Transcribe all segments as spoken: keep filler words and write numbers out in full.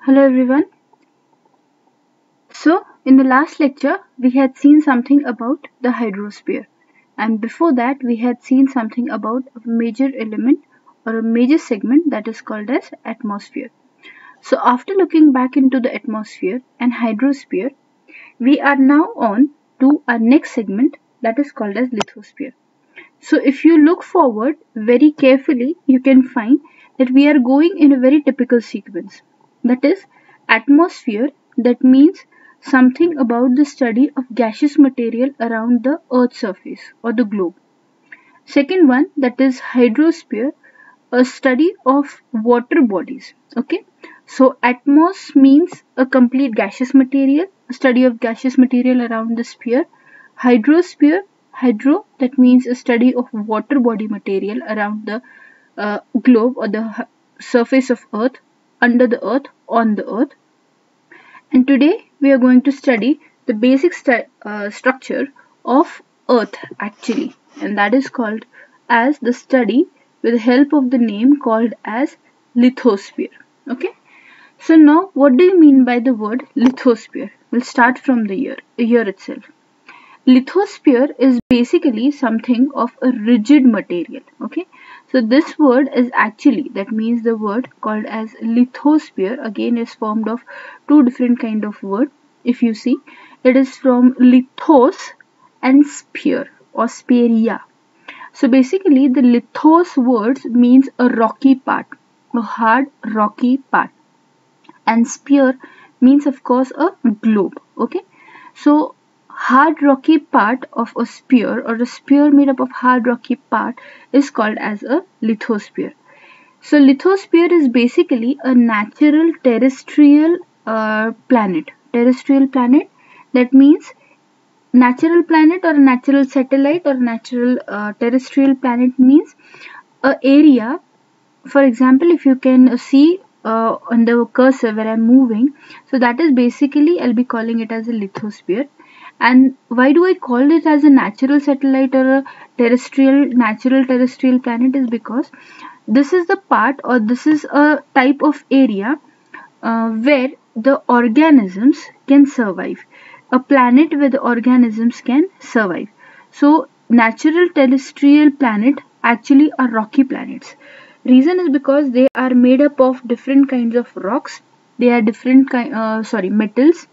Hello everyone. So, in the last lecture, we had seen something about the hydrosphere, and before that, we had seen something about a major element or a major segment that is called as atmosphere. So, after looking back into the atmosphere and hydrosphere, we are now on to our next segment that is called as lithosphere. So, if you look forward very carefully, you can find that we are going in a very typical sequence. That is, atmosphere, that means something about the study of gaseous material around the Earth's surface or the globe. Second one, that is hydrosphere, a study of water bodies. Okay, so atmos means a complete gaseous material, a study of gaseous material around the sphere. Hydrosphere, hydro, that means a study of water body material around the uh, globe or the h- surface of Earth, under the Earth, on the Earth. And today we are going to study the basic stu- uh, structure of Earth actually, and that is called as the study with the help of the name called as lithosphere. Okay, so now what do you mean by the word lithosphere? We'll start from the year, year itself. Lithosphere is basically something of a rigid material. Okay, so this word is actually, that means the word called as lithosphere again is formed of two different kind of word. If you see, it is from lithos and sphere or speria. So basically the lithos words means a rocky part, a hard rocky part, and sphere means of course a globe. Okay, so hard rocky part of a sphere or a sphere made up of hard rocky part is called as a lithosphere. So lithosphere is basically a natural terrestrial uh, planet terrestrial planet that means natural planet or a natural satellite or natural uh, terrestrial planet means a area. For example, if you can see uh, on the cursor where I'm moving, so that is basically, I'll be calling it as a lithosphere. And why do I call it as a natural satellite or a terrestrial natural terrestrial planet is because this is the part or this is a type of area uh, where the organisms can survive, a planet where the organisms can survive. So natural terrestrial planet actually are rocky planets. Reason is because they are made up of different kinds of rocks, they are different kind uh, sorry metals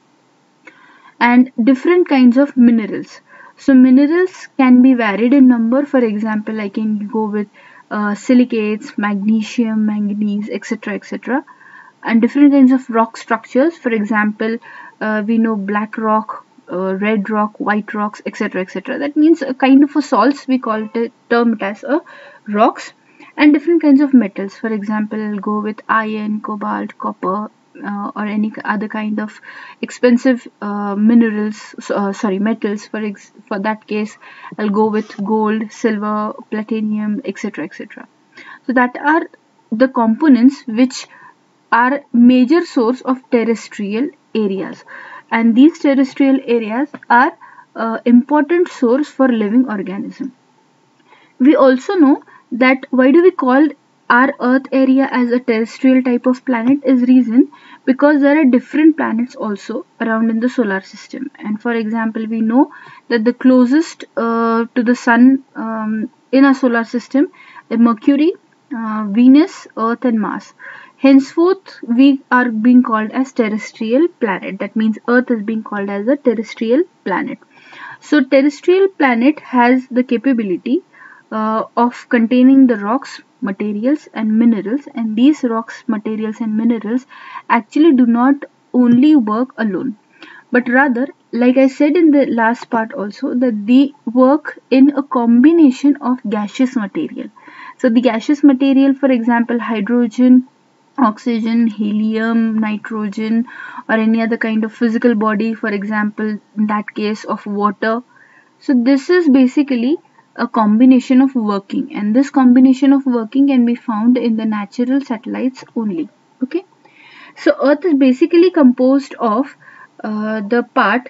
and different kinds of minerals. So minerals can be varied in number. For example, I can go with uh, silicates, magnesium, manganese, etc, etc, and different kinds of rock structures. For example, uh, we know black rock, uh, red rock, white rocks, etc, etc. That means a kind of a salts, we call it, term it as a rocks. And different kinds of metals. For example, I'll go with iron, cobalt, copper, uh, or any other kind of expensive uh, minerals, uh, sorry, metals. For ex- for that case, I'll go with gold, silver, platinum, etc, etc. So that are the components which are major source of terrestrial areas, and these terrestrial areas are uh, important source for living organism. We also know that why do we call our Earth area as a terrestrial type of planet is reason because there are different planets also around in the solar system. And for example, we know that the closest uh, to the sun um, in our solar system is Mercury, uh, Venus, Earth, and Mars. Henceforth, we are being called as terrestrial planet. That means Earth is being called as a terrestrial planet. So terrestrial planet has the capability uh, of containing the rocks, materials and minerals, and these rocks, materials and minerals actually do not only work alone, but rather, like I said in the last part also, that they work in a combination of gaseous material. So the gaseous material, for example, hydrogen, oxygen, helium, nitrogen, or any other kind of physical body, for example, in that case of water. So this is basically a combination of working, and this combination of working can be found in the natural satellites only. Okay, so Earth is basically composed of uh, the part,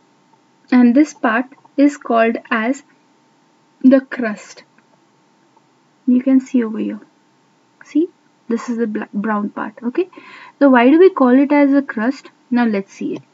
and this part is called as the crust. You can see over here. See? This is the black, brown part. Okay, so why do we call it as a crust? Now let's see it.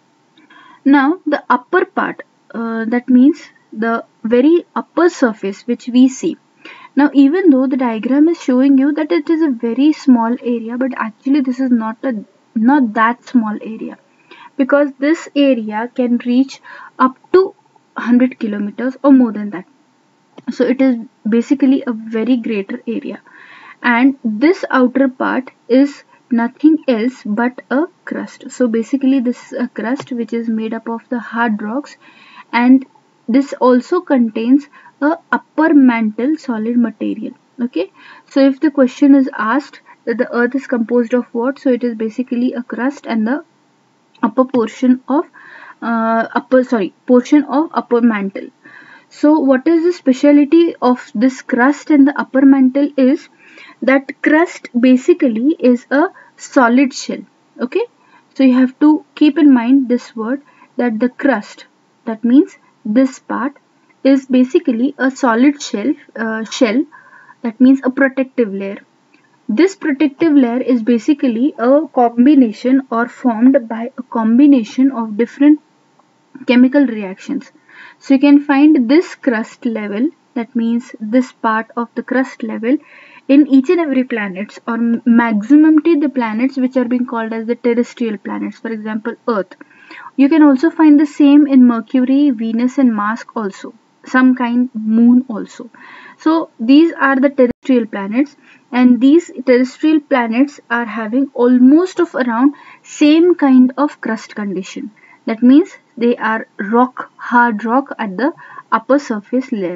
Now the upper part, uh, that means the very upper surface which we see. Now even though the diagram is showing you that it is a very small area, but actually this is not a not that small area, because this area can reach up to one hundred kilometers or more than that. So it is basically a very greater area, and this outer part is nothing else but a crust. So basically this is a crust which is made up of the hard rocks, and this also contains a upper mantle solid material. Okay, so if the question is asked that the earth is composed of what, so it is basically a crust and the upper portion of uh, upper sorry portion of upper mantle. So what is the speciality of this crust and the upper mantle is that crust basically is a solid shell. Okay, so you have to keep in mind this word, that the crust, that means this part, is basically a solid shell uh, shell that means a protective layer. This protective layer is basically a combination or formed by a combination of different chemical reactions. So you can find this crust level, that means this part of the crust level, in each and every planets, or maximum the planets which are being called as the terrestrial planets, for example Earth. You can also find the same in Mercury, Venus and Mars also, some kind moon also. So these are the terrestrial planets, and these terrestrial planets are having almost of around same kind of crust condition. That means they are rock, hard rock at the upper surface layer.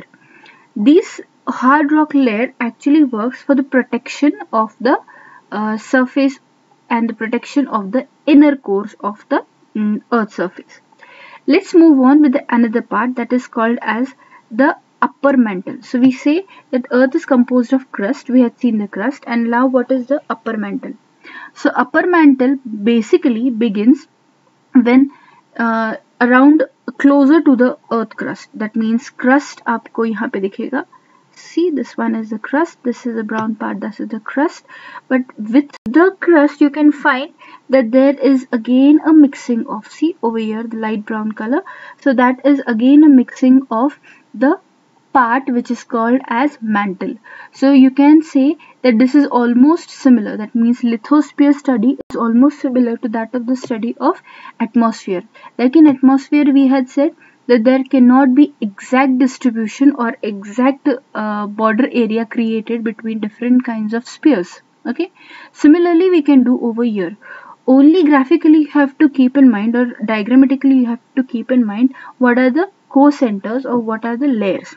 This hard rock layer actually works for the protection of the uh, surface and the protection of the inner cores of the um, earth surface. Let's move on with the another part that is called as the upper mantle. So we say that earth is composed of crust. We had seen the crust, and now what is the upper mantle? So upper mantle basically begins when uh, around closer to the earth crust. That means crust आपको यहाँ पे दिखेगा. See, this one is the crust, this is the brown part, this is the crust. But with the crust you can find that there is again a mixing of, see over here the light brown color, so that is again a mixing of the part which is called as mantle. So you can say that this is almost similar, that means lithosphere study is almost similar to that of the study of atmosphere. Like in atmosphere we had said that there cannot be exact distribution or exact uh, border area created between different kinds of spheres. Okay, similarly we can do over here. Only graphically you have to keep in mind, or diagrammatically you have to keep in mind, what are the co-centers or what are the layers.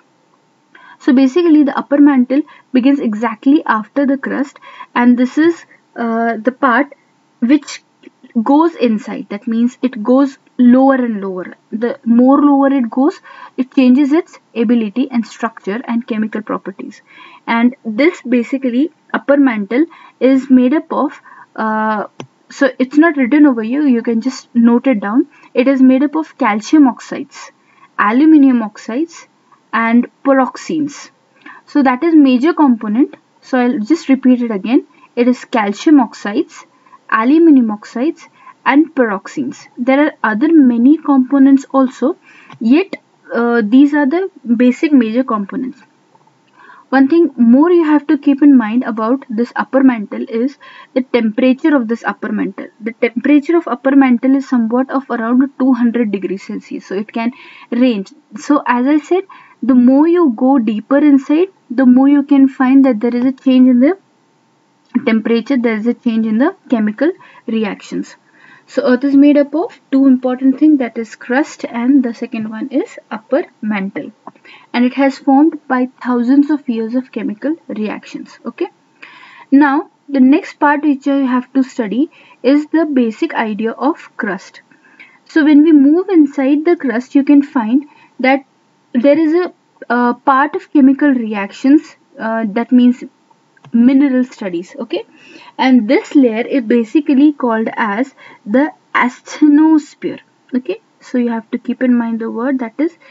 So basically the upper mantle begins exactly after the crust, and this is uh, the part which goes inside. That means it goes lower and lower. The more lower it goes, it changes its ability and structure and chemical properties. And this basically upper mantle is made up of uh, so it's not written over here, you can just note it down. It is made up of calcium oxides, aluminium oxides and pyroxenes. So that is major component. So I'll just repeat it again. It is calcium oxides, aluminium oxides and pyroxenes. There are other many components also, yet uh, these are the basic major components. One thing more you have to keep in mind about this upper mantle is the temperature of this upper mantle. The temperature of upper mantle is somewhat of around two hundred degrees Celsius. So it can range. So as I said, the more you go deeper inside, the more you can find that there is a change in the temperature, there is a change in the chemical reactions. So earth is made up of two important things, that is crust and the second one is upper mantle, and it has formed by thousands of years of chemical reactions. Okay, now the next part which I have to study is the basic idea of crust. So when we move inside the crust, you can find that there is a uh, part of chemical reactions, uh, that means mineral studies. Okay, and this layer is basically called as the asthenosphere. Okay, so you have to keep in mind the word, that is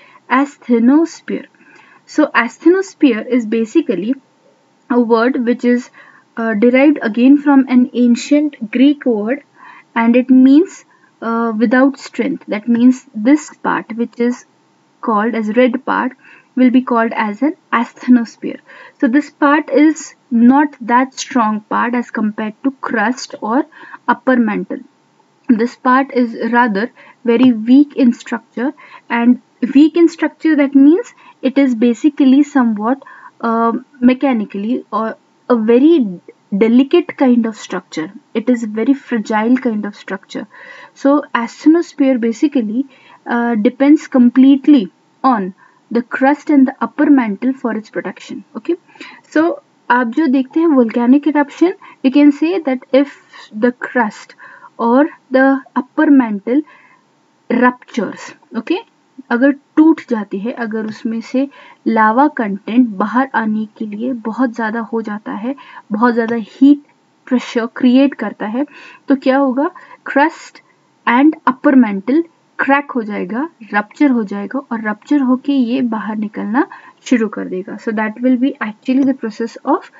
asthenosphere. So asthenosphere is basically a word which is uh, derived again from an ancient Greek word, and it means uh, without strength. That means this part, which is called as red part, will be called as an asthenosphere. So this part is not that strong part as compared to crust or upper mantle. This part is rather very weak in structure, and weak in structure, that means it is basically somewhat uh, mechanically or a very delicate kind of structure. It is very fragile kind of structure. So asthenosphere basically uh, depends completely on the crust and the upper mantle for its protection. Okay, so आप जो देखते हैं volcanic eruption, we can say that if the crust or the upper mantle ruptures, okay, अगर टूट जाती है, अगर उसमें से लावा कंटेंट बाहर आने के लिए बहुत ज़्यादा हो जाता है, बहुत ज़्यादा हीट प्रेशर क्रिएट करता है, तो क्या होगा, crust and upper mantle crack हो जाएगा, रप्चर हो जाएगा, और रप्चर होके ये बाहर निकलना शुरू कर देगा. So that will be actually the process of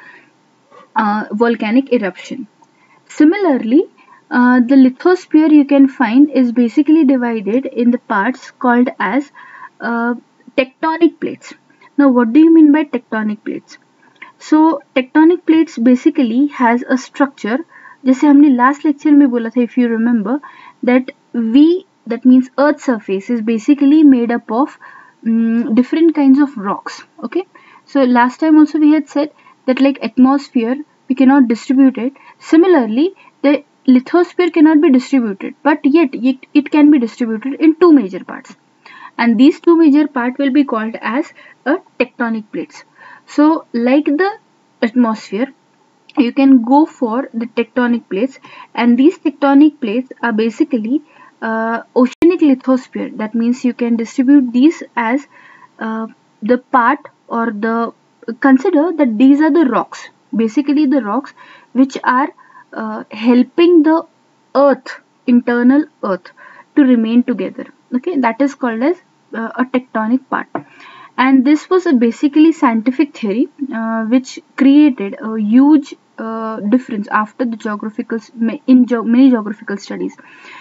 volcanic eruption. Similarly, uh, the lithosphere you can find is basically divided in the parts called as uh, tectonic plates. Now, what do you mean by tectonic plates? So, tectonic plates basically has a structure. जैसे हमने last lecture में बोला था, if you remember, that we, that means Earth surface is basically made up of um, different kinds of rocks. Okay, so last time also we had said that like atmosphere, we cannot distribute it. Similarly, the lithosphere cannot be distributed, but yet it, it can be distributed in two major parts, and these two major parts will be called as a tectonic plates. So like the atmosphere, you can go for the tectonic plates, and these tectonic plates are basically uh, oceanic lithosphere. That means you can distribute these as uh, the part, or the, consider that these are the rocks, basically the rocks which are uh, helping the earth, internal earth, to remain together. Okay, that is called as uh, a tectonic part. And this was a basically scientific theory uh, which created a huge uh, difference after the geographical in ge many geographical studies.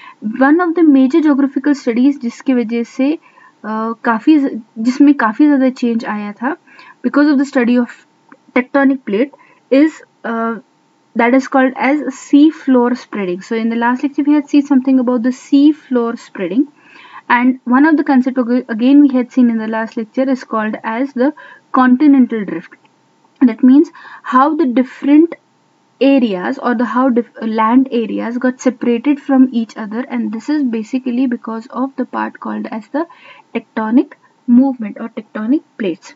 One of the major geographical studies जिसकी वजह से uh, काफी जिसमें काफी ज़्यादा change आया था because of the study of tectonic plate is uh, that is called as sea floor spreading. So in the last lecture we had seen something about the sea floor spreading. And one of the concepts again we had seen in the last lecture is called as the continental drift. That means how the different areas, or the how land areas got separated from each other, and this is basically because of the part called as the tectonic movement or tectonic plates.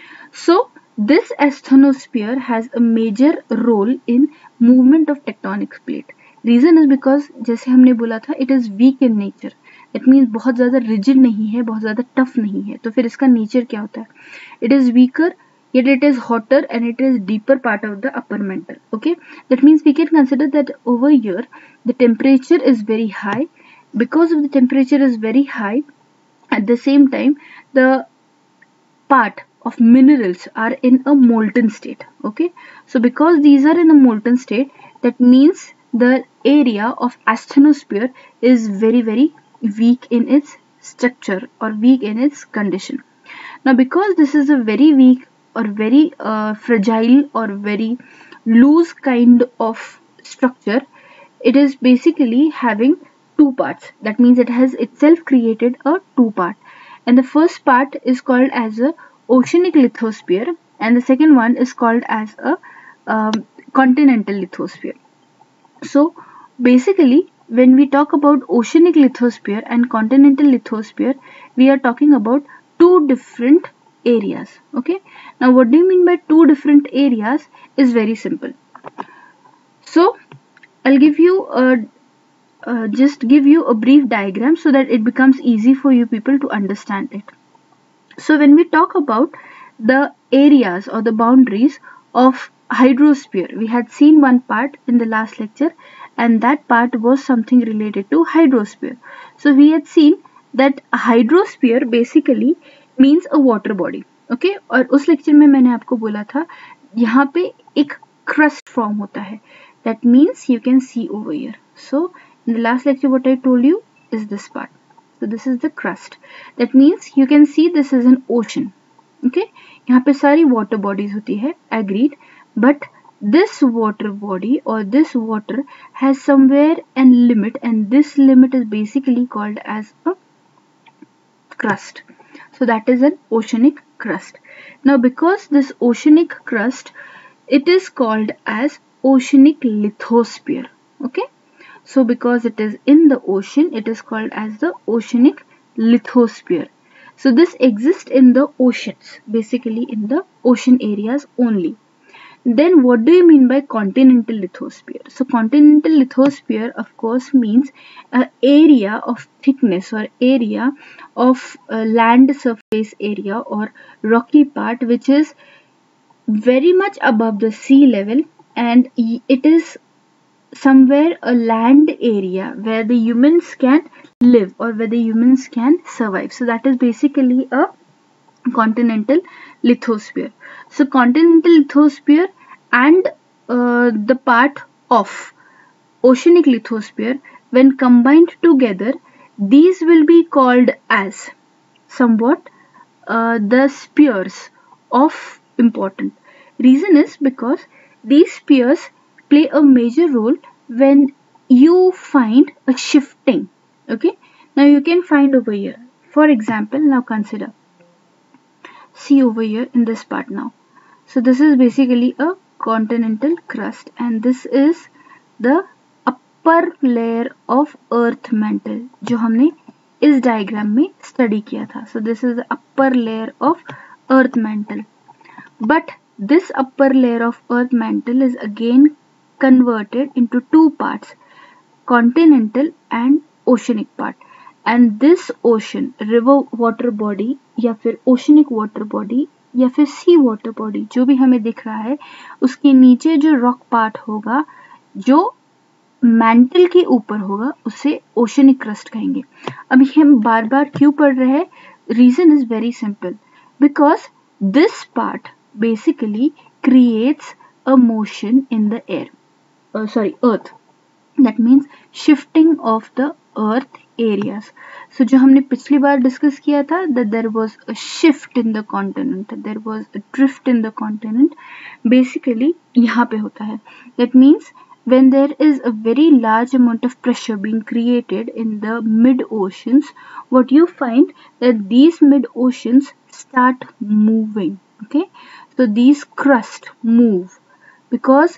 So this asthenosphere has a major role in movement of tectonic plate. Reason is because जैसे हमने बोला था, it is weak in nature. It means बहुत ज़्यादा rigid नहीं है, बहुत ज़्यादा tough नहीं है. तो फिर इसका nature क्या होता है? It is weaker, yet it is hotter, and it is deeper part of the upper mantle. Okay, that means we can consider that over here the temperature is very high. Because of the temperature is very high, at the same time the part of minerals are in a molten state. Okay, so because these are in a molten state, that means the area of asthenosphere is very very weak in its structure or weak in its condition. Now because this is a very weak or very uh, fragile or very loose kind of structure, it is basically having two parts. That means it has itself created a two part, and the first part is called as a oceanic lithosphere, and the second one is called as a um, continental lithosphere. So basically when we talk about oceanic lithosphere and continental lithosphere, we are talking about two different areas. Okay, now what do you mean by two different areas is very simple. So I'll give you a uh, just give you a brief diagram so that it becomes easy for you people to understand it. So when we talk about the areas or the boundaries of hydrosphere, we had seen one part in the last lecture, and that part was something related to hydrosphere. So we had seen that hydrosphere basically means a water body. Okay, और उस lecture में मैंने आपको बोला था यहाँ पे एक crust form होता है. That means you can see over here. So in the last lecture what I told you is this part. So this is the crust. That means you can see this is an ocean. Okay, यहाँ पे सारी water bodies होती है, agreed. But this water body or this water has somewhere a limit, and this limit is basically called as a crust. So that is an oceanic crust. Now because this oceanic crust, it is called as oceanic lithosphere. Okay, so because it is in the ocean, it is called as the oceanic lithosphere. So this exists in the oceans, basically in the ocean areas only. Then what do you mean by continental lithosphere? So continental lithosphere of course means an area of thickness or area of uh, land surface area or rocky part which is very much above the sea level, and it is somewhere a land area where the humans can live or where the humans can survive. So that is basically a continental lithosphere. So continental lithosphere and uh, the part of oceanic lithosphere, when combined together, these will be called as somewhat uh, the spheres of important. Reason is because these spheres play a major role when you find a shifting. Okay, now you can find over here. For example, now consider, see over here in this part now. So this is basically a continental crust, and this is the upper layer of earth mantle जो हमने इस diagram में study किया था. So this is the upper layer of earth mantle. But this upper layer of earth mantle is again converted into two parts, continental and oceanic part. And this ocean, river water body या फिर oceanic water body या फिर sea water body जो भी हमें दिख रहा है, उसके नीचे जो rock part होगा, जो mantle के ऊपर होगा, उसे oceanic crust कहेंगे. अभी हम बार बार क्यों पढ़ रहे हैं? Reason is very simple. Because this part basically creates a motion in the air. Uh, sorry, earth. That means shifting of the earth areas. So जो हमने पिछली बार डिस्कस किया था, that there was a shift in the continent, there was a drift in the continent, basically यहाँ पे होता है. That means when there is a very large amount of pressure being created in the mid oceans, what you find that these mid oceans start moving. Okay, so these crust move because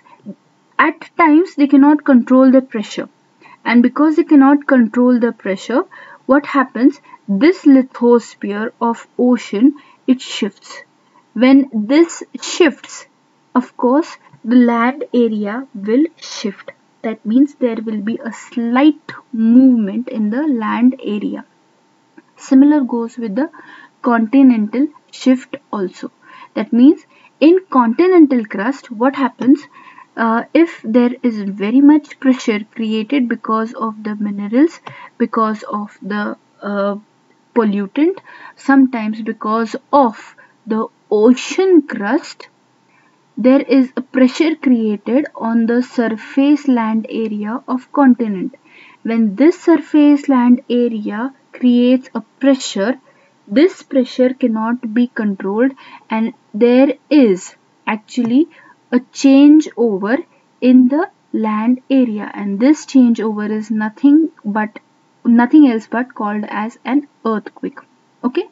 at times they cannot control the pressure, and because they cannot control the pressure, what happens, this lithosphere of ocean, it shifts. When this shifts, of course the land area will shift. That means there will be a slight movement in the land area. Similar goes with the continental shift also. That means in continental crust, what happens, uh, if there is very much pressure created because of the minerals, because of the uh, pollutant, sometimes because of the ocean crust, there is a pressure created on the surface land area of continent. When this surface land area creates a pressure, this pressure cannot be controlled, and there is actually a changeover in the land area, and this changeover is nothing but nothing else but called as an earthquake. Okay,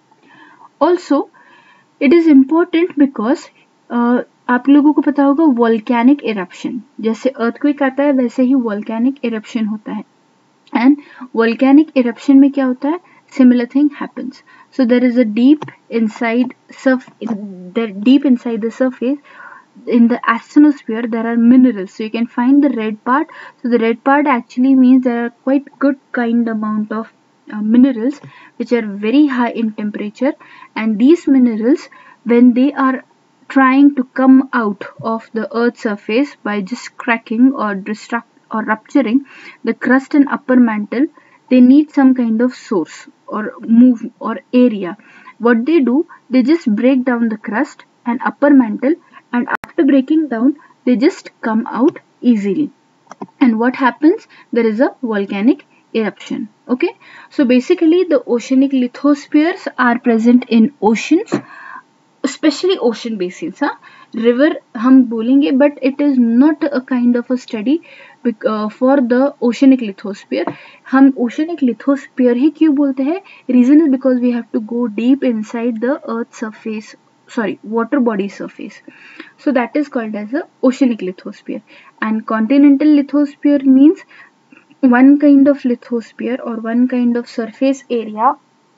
also it is important because uh, आप लोगों को पता होगा volcanic eruption, जैसे earthquake आता है वैसे ही volcanic eruption होता है, and volcanic eruption में क्या होता है, similar thing happens. So there is a deep inside surf the deep inside the surface in the asthenosphere there are minerals. So you can find the red part. So the red part actually means there are quite good kind amount of uh, minerals which are very high in temperature, and these minerals, when they are trying to come out of the earth's surface by just cracking or destruct or rupturing the crust and upper mantle, they need some kind of source or move or area. What they do, they just break down the crust and upper mantle, and after breaking down, they just come out easily. And what happens? There is a volcanic eruption. Okay, so basically the oceanic lithospheres are present in oceans, especially ocean basins. Huh? River हम बोलेंगे, but it is not a kind of a study uh, for the oceanic lithosphere. हम oceanic lithosphere ही क्यों बोलते हैं? Reason is because we have to go deep inside the earth surface, sorry, water body surface. So that is called as the oceanic lithosphere. And continental lithosphere means one kind of lithosphere or one kind of surface area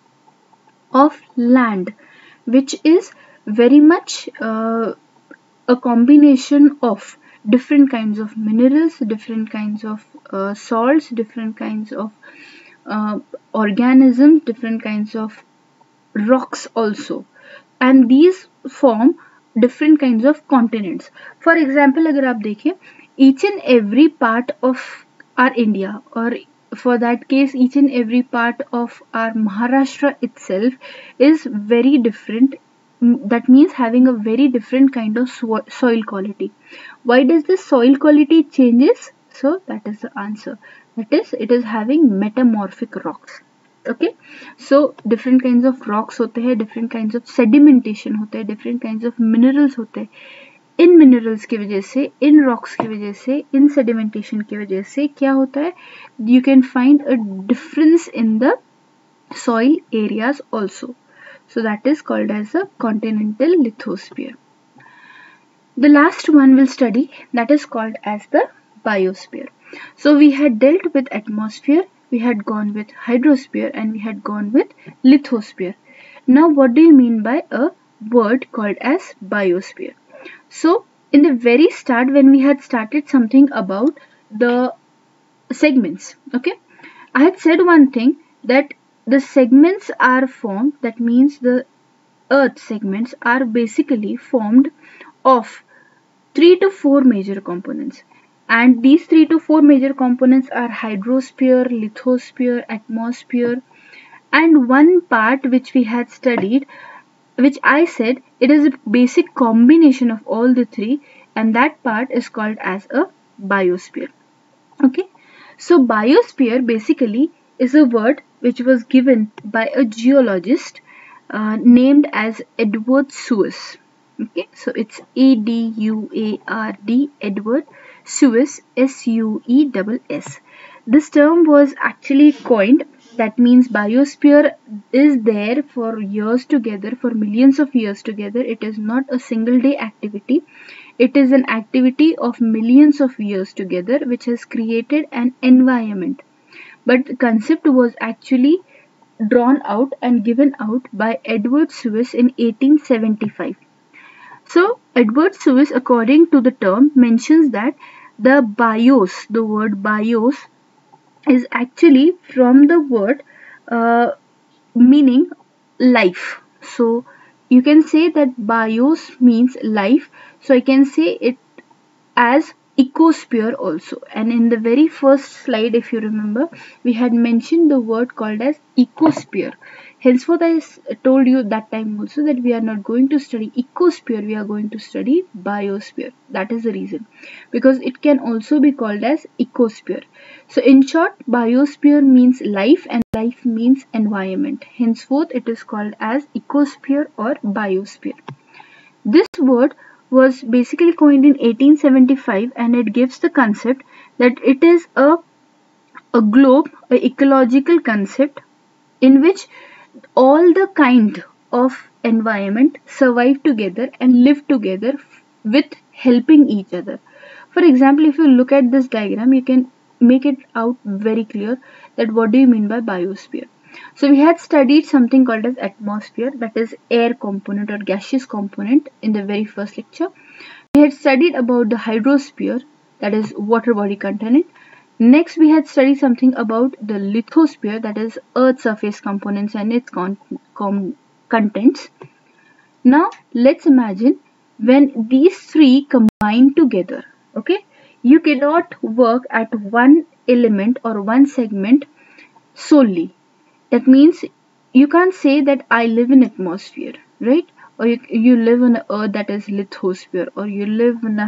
of land, which is very much uh, a combination of different kinds of minerals, different kinds of uh, salts, different kinds of uh, organisms, different kinds of rocks also, and these form different kinds of continents. For example, अगर आप देखें, each and every part of our India, or for that case each and every part of our Maharashtra itself is very different. That means having a very different kind of so soil quality. Why does the soil quality changes? So that is the answer. That is, it is having metamorphic rocks. Okay, so different kinds of rocks होते हैं, different kinds of sedimentation होते हैं, different kinds of minerals होते हैं. इन minerals की वजह से, in rocks की वजह से, इन सेडिमेंटेशन की वजह से क्या होता है? You can find a difference in the soil areas also. So that is called as a continental lithosphere. The last one we'll study, that is called as the biosphere. So we had dealt with atmosphere, we had gone with hydrosphere, and we had gone with lithosphere. Now what do you mean by a word called as biosphere? So in the very start, when we had started something about the segments, okay, I had said one thing, that the segments are formed, that means the earth segments are basically formed of three to four major components, and these three to four major components are hydrosphere, lithosphere, atmosphere, and one part which we had studied, which I said it is a basic combination of all the three, and that part is called as a biosphere. Okay, so biosphere basically is a word which was given by a geologist uh, named as Edward Suess. Okay, so it's E D U A R D, Edward Suess, S U E S S. This term was actually coined. That means biosphere is there for years together, for millions of years together. It is not a single day activity. It is an activity of millions of years together, which has created an environment. But the concept was actually drawn out and given out by Edward Suess in eighteen seventy-five. So Edward Suess, according to the term, mentions that the bios, the word bios, is actually from the word uh, meaning life. So you can say that bios means life. So I can say it as ecosphere also. And in the very first slide, if you remember, we had mentioned the word called as ecosphere. Henceforth, I told you that time also that we are not going to study ecosphere, we are going to study biosphere. That is the reason, because it can also be called as ecosphere. So in short, biosphere means life and life means environment. Henceforth, it is called as ecosphere or biosphere. This word was basically coined in eighteen seventy-five, and it gives the concept that it is a, a globe, an ecological concept in which all the kind of environment survive together and live together with helping each other. For example, if you look at this diagram, you can make it out very clear that what do you mean by biosphere. So we had studied something called as atmosphere, that is air component or gaseous component, in the very first lecture. We had studied about the hydrosphere, that is water body content. Next, we had studied something about the lithosphere, that is earth surface components and its con con contents. Now let's imagine when these three combine together. Okay, you cannot work at one element or one segment solely. That means you can't say that I live in atmosphere, right? Or you, you live on an earth, that is lithosphere, or you live in a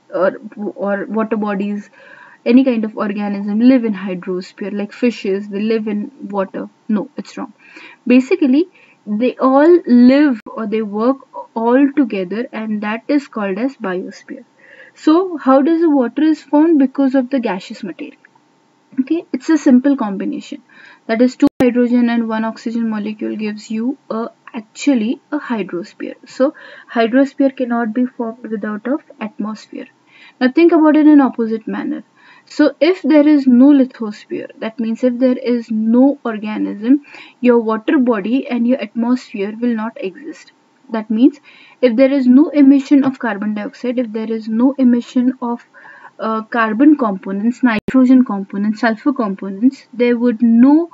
or or water bodies, any kind of organism live in hydrosphere, like fishes, they live in water. No, it's wrong. Basically, they all live or they work all together, and that is called as biosphere. So how does the water is formed? Because of the gaseous material. Okay, it's a simple combination, that is two hydrogen and one oxygen molecule gives you a actually a hydrosphere. So hydrosphere cannot be formed without of atmosphere. Now think about it in opposite manner. So if there is no lithosphere, that means if there is no organism, your water body and your atmosphere will not exist. That means if there is no emission of carbon dioxide, if there is no emission of uh, carbon components, nitrogen components, sulfur components, there would no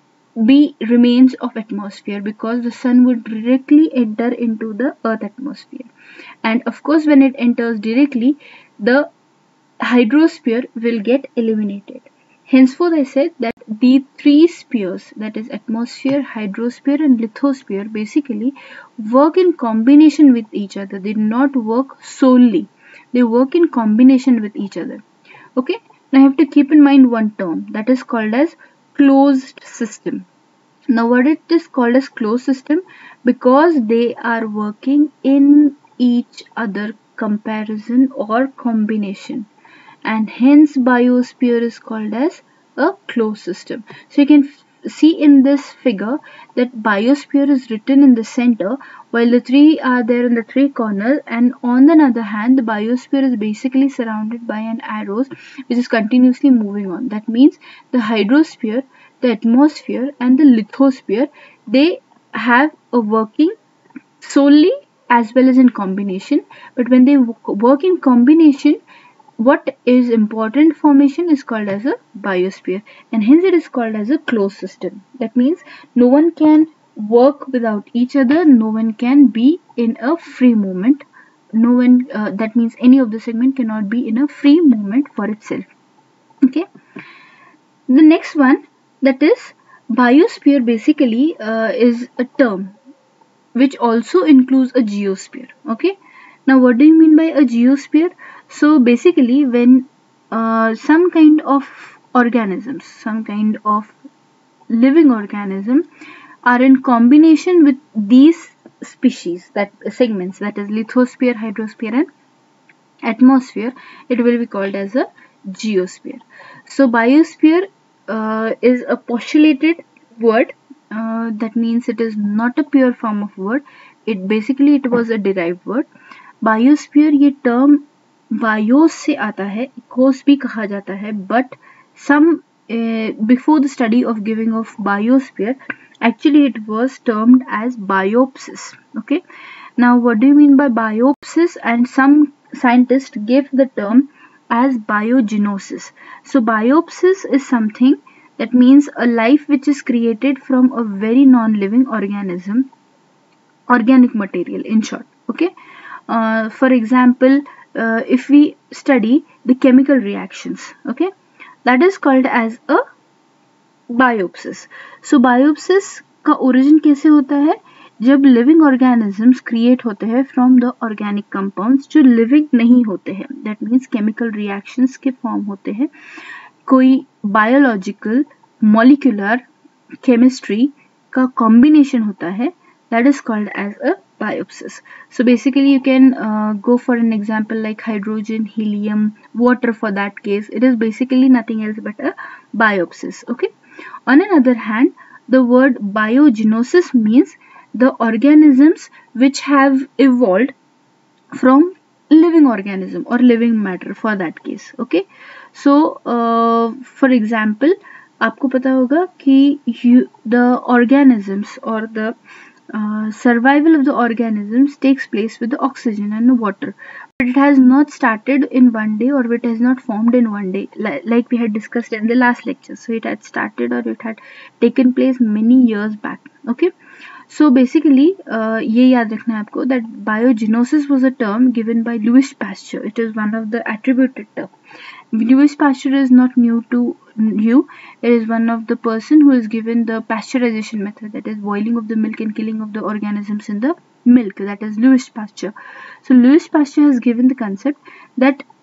be remains of atmosphere, because the sun would directly enter into the earth atmosphere. And of course, when it enters directly, the hydrosphere will get eliminated. Henceforth, I said that the three spheres, that is atmosphere, hydrosphere and lithosphere, basically work in combination with each other. They do not work solely. They work in combination with each other. Okay. Now you have to keep in mind one term, that is called as closed system. Now what it is called as closed system? Because they are working in each other comparison or combination, and hence biosphere is called as a closed system. So you can see in this figure that biosphere is written in the center, while the three are there in the three corners, and on the other hand the biosphere is basically surrounded by an arrows which is continuously moving on. That means the hydrosphere, the atmosphere and the lithosphere, they have a working solely as well as in combination. But when they work in combination, what is important formation is called as a biosphere, and hence it is called as a closed system. That means no one can work without each other, no one can be in a free movement, no one uh, that means any of the segment cannot be in a free movement for itself. Okay, the next one, that is biosphere, basically uh, is a term which also includes a geosphere. Okay, now what do you mean by a geosphere? So basically when uh, some kind of organisms, some kind of living organism are in combination with these species, that segments, that is lithosphere, hydrosphere and atmosphere, it will be called as a geosphere. So biosphere uh, is a postulated word. Uh, that means it is not a pure form of word. It basically it was a derived word. Biosphere ये term bios से आता है, इकोस भी कहा जाता है, but some before the study of giving of biosphere actually it was termed as biopsis. Okay, now what do you mean by biopsis? And some scientists gave the term as biogenosis. So biopsis is something that means a life which is created from a very non-living organism, organic material in short. Okay, uh, for example, uh, if we study the chemical reactions, okay, that is called as a biopoiesis. So biopoiesis का origin कैसे होता है? जब living organisms create होते हैं from the organic compounds जो living नहीं होते हैं, दैट मीन्स केमिकल रिएक्शंस के फॉर्म होते हैं, कोई बायोलॉजिकल मॉलिक्यूलर केमिस्ट्री का कॉम्बिनेशन होता है, that is called as a biopsis. So basically you can uh, go for an example like hydrogen, helium, water. For that case it is basically nothing else but a biopsis. Okay, on another hand, the word biogenosis means the organisms which have evolved from living organism or living matter for that case. Okay, so uh, for example आपको पता होगा कि the organisms or the Uh, survival of the organisms takes place with the oxygen and the water, but it has not started in one day or it has not formed in one day like, like we had discussed in the last lecture. So it had started or it had taken place many years back. Okay, so basically uh, ये याद रखना है आपको that biogenosis was a term given by Louis Pasteur. It is one of the attributed term. Louis Pasteur is not new to you. It is one of the person who is given the pasteurization method, that is boiling of the milk and killing of the organisms in the milk, that is Louis Pasteur. So Louis Pasteur has given the concept that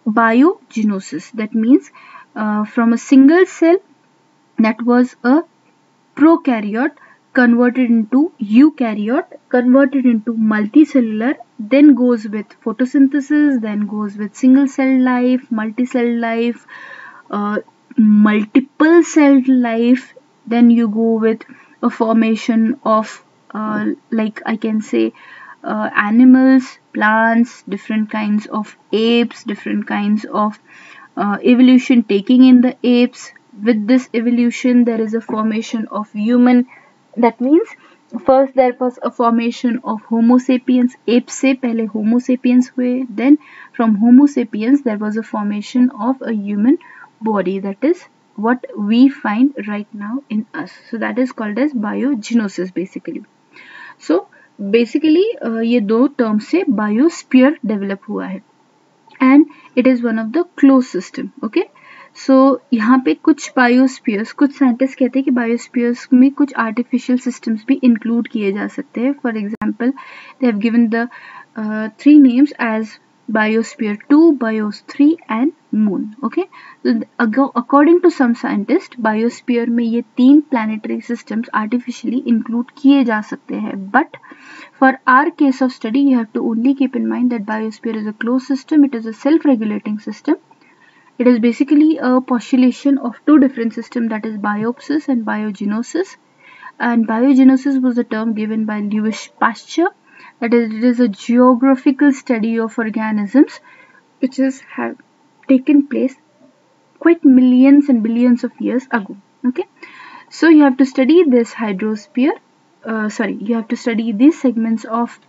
biogenosis. That means uh, from a single cell that was a prokaryote converted into eukaryote, converted into multicellular, then goes with photosynthesis, then goes with single cell life, multicell life, uh, multiple cell life, then you go with a formation of uh, like I can say uh, animals, plants, different kinds of apes, different kinds of uh, evolution taking in the apes. With this evolution there is a formation of human. That means first there was a formation of homo sapiens, apes से पहले homo sapiens हुए, then from homo sapiens there was a formation of a human body, that is what we find right now in us. So that is called as biogenosis basically. So basically uh, ये दो terms से biosphere develop हुआ है and it is one of the closed system. Okay, so so, यहाँ पे कुछ बायोस्फीयर्स, कुछ scientist कहते हैं कि बायोस्फीयर्स में कुछ आर्टिफिशियल सिस्टम्स भी इंक्लूड किए जा सकते हैं. For example they have given the three names as biosphere two, bios three and moon. Okay, so according to some scientists biosphere में ये तीन planetary systems artificially include किए जा सकते हैं, but for our case of study you have to only keep in mind that biosphere is a closed system. It is a self-regulating system. It is basically a postulation of two different systems, that is biopsis and biogenosis. And biogenosis was the term given by Louis Pasteur. That is, it is a geographical study of organisms which has have taken place quite millions and billions of years ago. Okay, so you have to study this hydrosphere. Uh, sorry, you have to study these segments of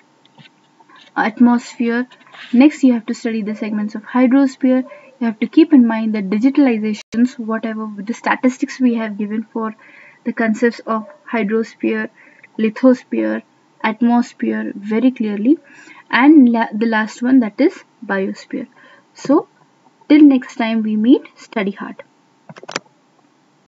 atmosphere. Next, you have to study the segments of hydrosphere. You have to keep in mind that digitalizations, whatever the statistics we have given for the concepts of hydrosphere, lithosphere, atmosphere very clearly, and la the last one, that is biosphere. So till next time we meet, study hard.